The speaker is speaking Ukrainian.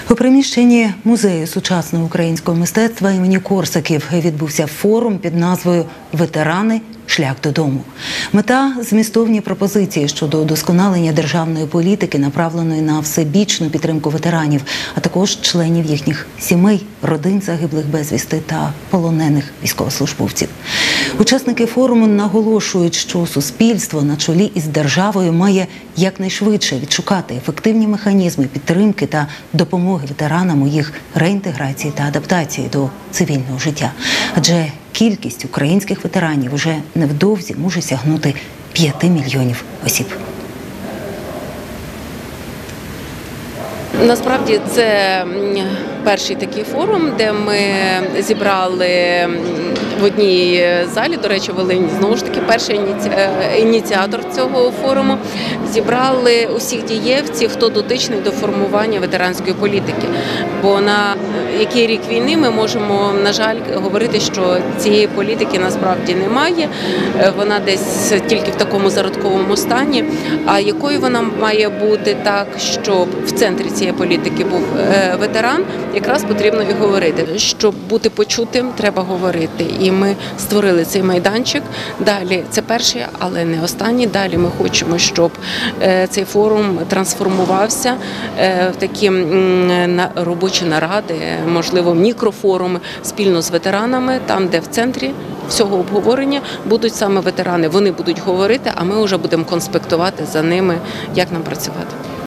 У приміщенні Музею сучасного українського мистецтва імені Корсаків відбувся форум під назвою «Ветерани. Шлях додому». Мета – змістовні пропозиції щодо удосконалення державної політики, направленої на всебічну підтримку ветеранів, а також членів їхніх сімей, родин загиблих безвісти та полонених військовослужбовців. Учасники форуму наголошують, що суспільство на чолі із державою має якнайшвидше відшукати ефективні механізми підтримки та допомоги ветеранам у їх реінтеграції та адаптації до цивільного життя. Адже кількість українських ветеранів уже невдовзі може сягнути 5 мільйонів осіб. Насправді це перший такий форум, де ми зібрали в одній залі, до речі, Волинь, знову ж таки, перший ініціатор цього форуму, зібрали усіх дієвців, хто дотичний до формування ветеранської політики. Бо на який рік війни ми можемо, на жаль, говорити, що цієї політики насправді немає, вона десь тільки в такому зародковому стані, а якою вона має бути так, щоб в центрі цієї політики був ветеран, якраз потрібно і говорити. Щоб бути почутим, треба говорити. І ми створили цей майданчик. Далі, це перший, але не останній. Далі ми хочемо, щоб цей форум трансформувався в такі робочі наради, можливо, мікрофоруми спільно з ветеранами, там, де в центрі всього обговорення будуть саме ветерани. Вони будуть говорити, а ми вже будемо конспектувати за ними, як нам працювати.